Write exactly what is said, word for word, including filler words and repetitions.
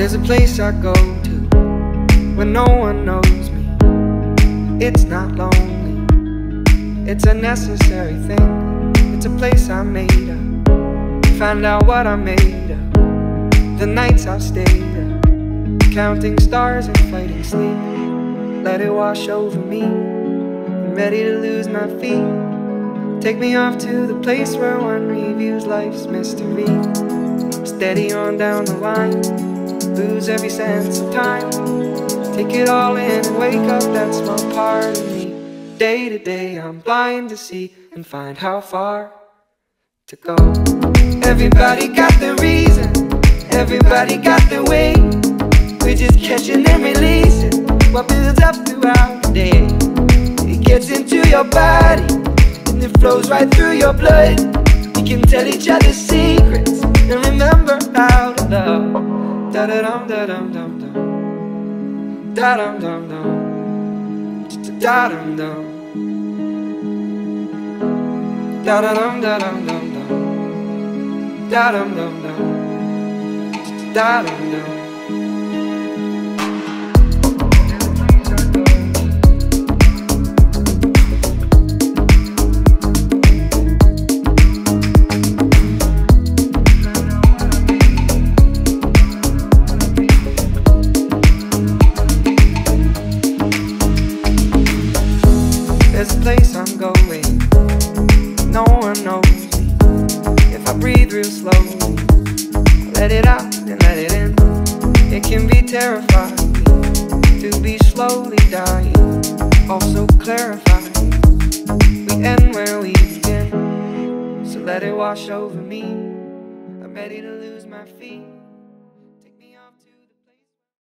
There's a place I go to when no one knows me. It's not lonely, it's a necessary thing. It's a place I made up, find out what I made of. The nights I've stayed up, counting stars and fighting sleep. Let it wash over me, I'm ready to lose my feet. Take me off to the place where one reviews life's mystery. Steady on down the line, lose every sense of time. Take it all in and wake up that small part of me. Day to day I'm blind to see and find how far to go. Everybody got their reason, everybody got their way. We're just catching and releasing what builds up throughout the day. It gets into your body and it flows right through your blood. We can tell each other secrets and remember how to love. Da da dum da dum dum dum, da dum dum dum, da dum dum, da da dum da dum dum dum, da dum dum dum, da dum dum. There's a place I'm going, no one knows me. If I breathe real slowly, let it out and let it in. It can be terrifying to be slowly dying, also clarifying. We end where we begin, so let it wash over me. I'm ready to lose my feet.